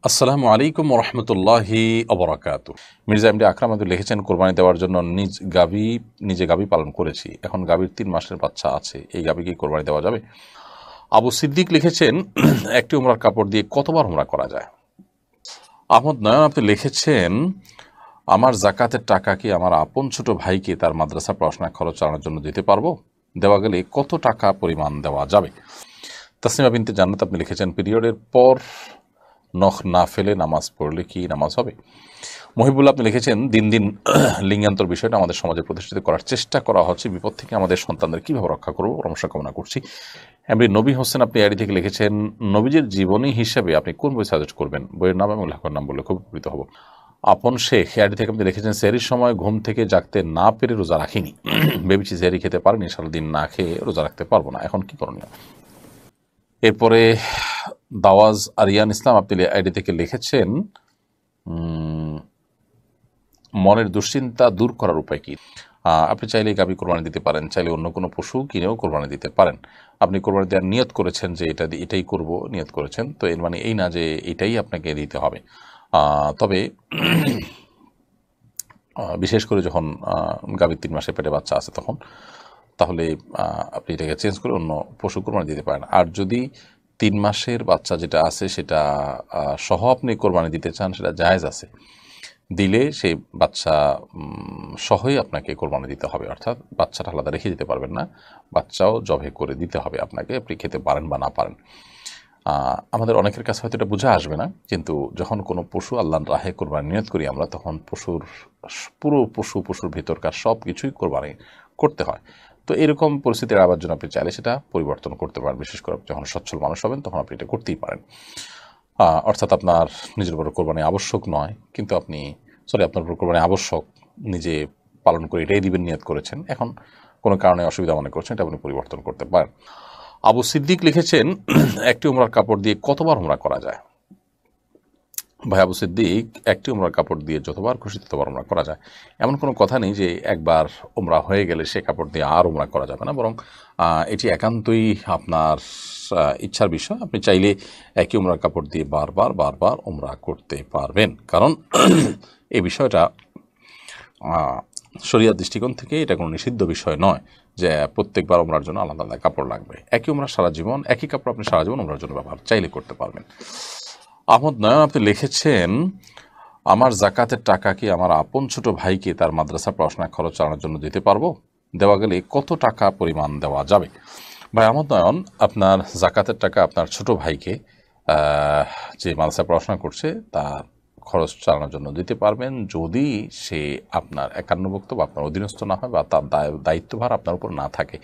আসসালামু আলাইকুম ওরহমতুল্লাহি অবরাকাতু। মির্জা এমডি আকরাম লিখেছেন, কোরবানি দেওয়ার জন্য নিজে গাভী পালন করেছি, এখন গাভীর 3 মাসের বাচ্চা আছে, এই গাভী কি কোরবানি দেওয়া যাবে? আবু সিদ্দিক লিখেছেন, একটি উমরার কাপড় দিয়ে কতবার উমরা করা যায়? আহমদ নয়ন আপনি লিখেছেন, আমার জাকাতের টাকা কি আমার আপন ছোট ভাইকে তার মাদ্রাসা পড়াশোনা খরচ চালানোর জন্য দিতে পারবো? দেওয়া গেলে কত টাকা পরিমাণ দেওয়া যাবে? তাসনিমা বিনতে জান্নাত আপনি লিখেছেন, পিরিয়ডের পর নখ না ফেলে নামাজ পড়লে কি নামাজ হবে? মহিবুল্লাহ আপনি লিখেছেন, দিন দিন লিঙ্গান্তর বিষয়টা আমাদের সমাজে প্রতিষ্ঠিত করার চেষ্টা করা হচ্ছে, বিপদ থেকে আমাদের সন্তানদের কীভাবে রক্ষা করবো পরামর্শ কামনা করছি। এমনি নবী হোসেন আপনি আইডি থেকে লিখেছেন, নবীজের জীবনী হিসেবে আপনি কোন বই সাজেস্ট করবেন? বইয়ের নাম এবং লেখকের নাম বললে খুব উপকৃত হব। আপন শেখ আইডি থেকে আপনি লিখেছেন, সেহরির সময় ঘুম থেকে জাগতে না পেরে রোজা রাখিনি, ভেবেছি সেহরি খেতে পারিনি, সারাদিন না খেয়ে রোজা রাখতে পারবো না, এখন কি করণীয়? এরপরে দাওয়াজ আরিয়ান ইসলাম আপনি আইডি থেকে লিখেছেন, মনের দুশ্চিন্তা দূর করার উপায় কি? আপনি চাইলে গাভী কোরবানি দিতে পারেন, চাইলে অন্য কোনো পশু কিনেও কোরবানি দিতে পারেন। আপনি কোরবানি দেওয়ার নিয়ত করেছেন যে এটাই করব, নিয়ত করেছেন, তো এর মানে এই না যে এটাই আপনাকে দিতে হবে। তবে বিশেষ করে যখন গাভীর 3 মাসের পেটে বাচ্চা আছে তখন, তাহলে আপনি এটাকে চেঞ্জ করে অন্য পশু কোরবানি দিতে পারেন। আর যদি 3 মাসের বাচ্চা যেটা আছে সেটা সহ আপনি কোরবানি দিতে চান, সেটা জায়েজ আছে, দিলে সেই বাচ্চা সহই আপনাকে কোরবানি দিতে হবে, অর্থাৎ বাচ্চাটা আলাদা রেখে দিতে পারবেন না, বাচ্চাও জবে করে দিতে হবে আপনাকে, আপনি খেতে পারেন বা না পারেন। আমাদের অনেকের কাছে হয়তো এটা বোঝা আসবে না, কিন্তু যখন কোনো পশু আল্লাহর রাহে কোরবানি নিয়ত করি আমরা, তখন পশুর ভিতরকার সব কিছুই কোরবানি করতে হয়। তো এরকম পরিস্থিতির আবার জন্য আপনি চাইলে সেটা পরিবর্তন করতে পারেন, বিশেষ করে যখন সচ্ছল মানুষ হবেন তখন আপনি এটা করতেই পারেন। অর্থাৎ আপনার নিজের উপর কোরবানি আবশ্যক নয়, কিন্তু আপনার উপর কোরবানি আবশ্যক, নিজে পালন করে এটাই দিবেন নিয়ত করেছেন, এখন কোনো কারণে অসুবিধা মনে করছেন, এটা আপনি পরিবর্তন করতে পারেন। আবু সিদ্দিক লিখেছেন, একটি উমরার কাপড় দিয়ে কতবার উমরা করা যায়? ভাই আবু সিদ্দিক, একটি উমরার কাপড় দিয়ে যতবার খুশি ততবার উমরা করা যায়, এমন কোনো কথা নেই যে একবার উমরা হয়ে গেলে সে কাপড় দিয়ে আর উমরা করা যাবে না, বরং এটি একান্তই আপনার ইচ্ছার বিষয়। আপনি চাইলে একই উমরার কাপড় দিয়ে বারবার বারবার উমরা করতে পারবেন, কারণ এই বিষয়টা শরিয়ার দৃষ্টিকোণ থেকে এটা কোনো নিষিদ্ধ বিষয় নয় যে প্রত্যেকবার উমরার জন্য আলাদা আলাদা কাপড় লাগবে। একই উমরা সারা জীবন, একই কাপড় আপনি সারা জীবন উমরার জন্য ব্যবহার চাইলে করতে পারবেন। আহমদ নয়ন আপনি লিখেছেন, আমার জাকাতের টাকা কি আমার আপন ছোট ভাইকে তার মাদ্রাসা পড়াশোনা খরচ চালানোর জন্য দিতে পারবো? দেওয়া গেলে কত টাকা পরিমাণ দেওয়া যাবে? ভাই আহমদ নয়ন, আপনার জাকাতের টাকা আপনার ছোট ভাইকে যে মাদ্রাসায় পড়াশোনা করছে তার খরচ চালানোর জন্য দিতে পারবেন, যদি সে আপনার একান্নভুক্ত বা আপনার অধীনস্থ না হয়, বা তার দায়িত্বভার আপনার উপর না থাকে।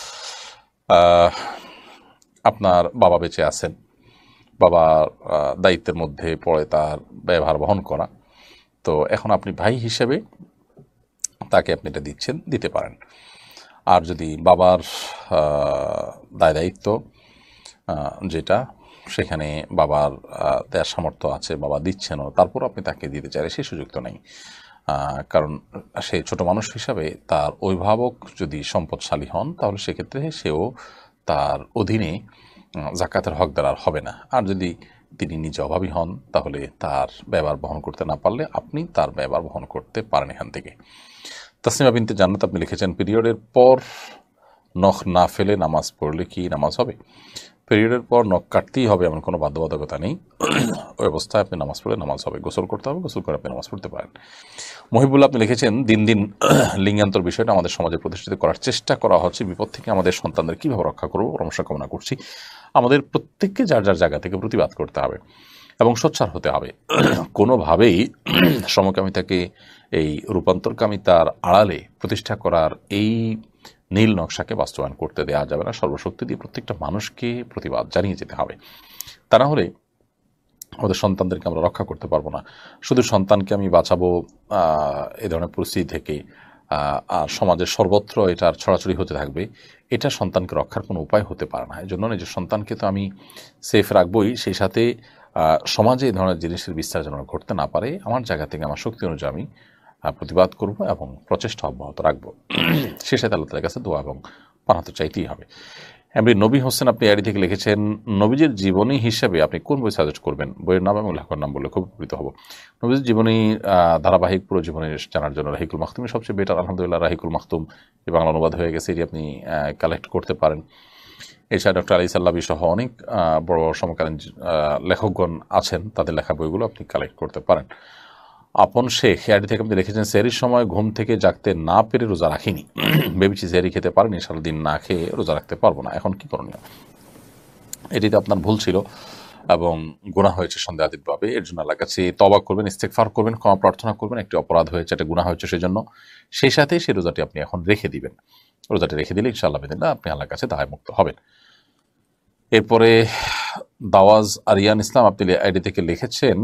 আপনার বাবা বেঁচে আছেন, বাবার দায়িত্বের মধ্যে পড়ে তার ব্যয়ভার বহন করা, তো এখন আপনি ভাই হিসেবে তাকে আপনি এটা দিতে পারেন। আর যদি বাবার দায়িত্ব যেটা, সেখানে বাবার দেওয়ার সামর্থ্য আছে, বাবা দিচ্ছেনও, তারপর আপনি তাকে দিতে চাইলে সেই সুযোগ তো নেই, কারণ সে ছোট মানুষ হিসাবে তার অভিভাবক যদি সম্পদশালী হন, তাহলে সেক্ষেত্রে সেও তার অধীনে জাকাতের হকদার আর হবে না। আর যদি তিনি নিজে অভাবী হন, তাহলে তার ব্যয়ভার বহন করতে না পারলে আপনি তার ব্যয়ভার বহন করতে পারেন এখান থেকে। তাসনিমা বিনতে জান্নাত আপনি লিখেছেন, পিরিয়ডের পর নখ না ফেলে নামাজ পড়লে কি নামাজ হবে? পিরিয়ডের পর নখ কাটতেই হবে এমন কোনো বাধ্যবাধকতা নেই, ওই অবস্থায় আপনি নামাজ পড়লে নামাজ হবে, গোসল করতে হবে, গোসল করে আপনি নামাজ পড়তে পারেন। মহিবুল্লাহ আপনি লিখেছেন, দিন দিন লিঙ্গান্তর বিষয়টা আমাদের সমাজে প্রতিষ্ঠিত করার চেষ্টা করা হচ্ছে, বিপদ থেকে আমাদের সন্তানদের কীভাবে রক্ষা করবো পরামর্শ কামনা করছি। আমাদের প্রত্যেককে যার যার জায়গা থেকে প্রতিবাদ করতে হবে এবং সোচ্চার হতে হবে। কোনোভাবেই সমকামিতাকে, এই রূপান্তরকামিতার আড়ালে প্রতিষ্ঠা করার এই নীল নকশাকে বাস্তবায়ন করতে দেওয়া যাবে না। সর্বশক্তি দিয়ে প্রত্যেকটা মানুষকে প্রতিবাদ জানিয়ে যেতে হবে, তা না হলে আমাদের সন্তানদেরকে আমরা রক্ষা করতে পারবো না। শুধু সন্তানকে আমি বাঁচাবো এ ধরনের পরিস্থিতি থেকে, আর সমাজের সর্বত্র এটার ছড়াছড়ি হতে থাকবে, এটা সন্তানকে রক্ষার কোনো উপায় হতে পারে না। এই জন্য নিজের সন্তানকে তো আমি সেফ রাখবই, সেই সাথে সমাজে এই ধরনের জিনিসের বিস্তার যেন ঘটতে না পারে, আমার জায়গা থেকে আমার শক্তি অনুযায়ী আমি প্রতিবাদ করব এবং প্রচেষ্টা অব্যাহত রাখবো। সে সাথে আল্লাহ তাআলার কাছে দোয়া এবং পানাহ তো চাইতেই হবে। এমনি নবী হোসেন আপনি আইডি থেকে লিখেছেন, নবীজির জীবনী হিসেবে আপনি কোন বই সাজেস্ট করবেন? বইয়ের নাম এবং লেখকের নাম বললে খুব উপকৃত হব। নবীজির জীবনী ধারাবাহিক পুরো জীবনী জানার জন্য রাহিকুল মাখতুমই সবচেয়ে বেটার। আলহামদুলিল্লাহ রাহিকুল মাখতুম এই বাংলা অনুবাদ হয়ে গেছে, এটি আপনি কালেক্ট করতে পারেন। এছাড়া ডক্টর আলী সাল্লাবি সহ অনেক বড় বড় সমকালীন লেখকগণ আছেন, তাদের লেখা বইগুলো আপনি কালেক্ট করতে পারেন। আপন শেখ আইডি থেকে আপনি লিখেছেন, সেহরির সময় ঘুম থেকে জাগতে না পেরে রোজা রাখিনি, ভেবেছি সেহরি খেতে পারিনি, সারাদিন না খেয়ে রোজা রাখতে পারবো না, এখন কি করণীয়? এটিতে আপনার ভুল ছিল এবং গুনাহ হয়েছে সন্দেহাতীতভাবে। এর জন্য আল্লাহর কাছে তওবা করবেন, ইস্তেগফার করবেন, ক্ষমা প্রার্থনা করবেন। একটি অপরাধ হয়েছে, একটা গুনাহ হয়েছে, সেজন্য সেই সাথেই সেই রোজাটি আপনি এখন রেখে দিবেন। রোজাটি রেখে দিলে ইনশাআল্লাহ বিদিল্লাহ আপনি আল্লাহর কাছে দায় মুক্ত হবেন। এরপরে দাওয়াজ আরিয়ান ইসলাম আপনি আইডি থেকে লিখেছেন,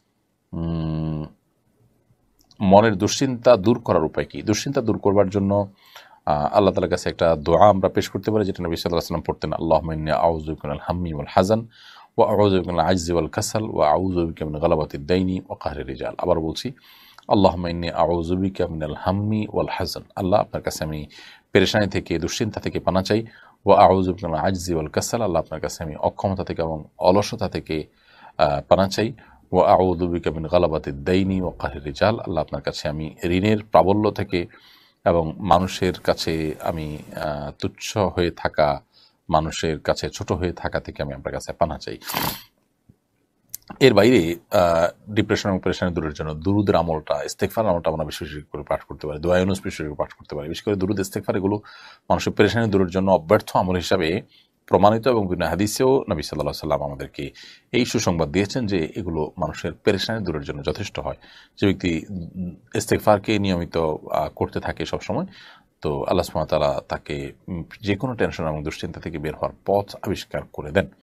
মনের দুশ্চিন্তা দূর করার উপায় কি? দুশ্চিন্তা দূর করবার জন্য আল্লাহ তাআলার কাছে একটা দোয়া আমরা পেশ করতে পারি, যেটা নবী সাল্লাল্লাহু আলাইহি ওয়াসাল্লাম পড়তেন, আল্লাহুম্মা ইন্নী আউযু বিকা মিনাল হাম্মি ওয়াল হাযান ওয়া আউযু বিকা মিনাল আজজি ওয়াল কাসাল ওয়া আউযু বিকা মিন গালাবাতিদ দাইনি ওয়া কাহরির রিজাল। আবার বলছি, আল্লাহুম্মা ইন্নী আউযু বিকা মিনাল হাম্মি ওয়াল হাযান। আল্লাহ, আপনার কাছে আমি পেরেশানি থেকে, দুশ্চিন্তা থেকে পানা চাই। ওয়া আউযু বিকা মিনাল আজজি ওয়াল কাসাল। আল্লাহ, আপনার কাছে আমি অক্ষমতা থেকে এবং অলসতা থেকে পানা চাই। ওয়া আউযু বিকা মিন গালাবাতিদ দাইনি ওয়া কাহরির রিজাল। আল্লাহ, আপনার কাছে আমি ঋণের প্রাবল্য থেকে এবং মানুষের কাছে আমি তুচ্ছ হয়ে থাকা, মানুষের কাছে ছোট হয়ে থাকা থেকে আমি আপনার কাছে পানা চাই। এর বাইরে ডিপ্রেশন এবং পেরেশানি দূরের জন্য দুরুদের আমলটা, ইস্তেগফার আমলটা আমরা বেশি বেশি করে পাঠ করতে পারি, দোয়া ইউনুস বেশি বেশি পাঠ করতে পারি। বিশেষ করে দুরুদ ইস্তেগফার এগুলো মানুষের পেরেশানি দূরের জন্য অব্যর্থ আমল হিসাবে প্রমাণিত এবং বিভিন্ন হাদিসেও নবী সাল্লাল্লাহু আলাইহি ওয়াসাল্লাম আমাদেরকে এই সুসংবাদ দিয়েছেন যে এগুলো মানুষের পেরেশানি দূরের জন্য যথেষ্ট হয়। যে ব্যক্তি ইস্তেগফারকে নিয়মিত করতে থাকে সবসময়, তো আল্লাহ সুবহানাহু ওয়া তাআলা তাকে যে কোনো টেনশন এবং দুশ্চিন্তা থেকে বের হওয়ার পথ আবিষ্কার করে দেন।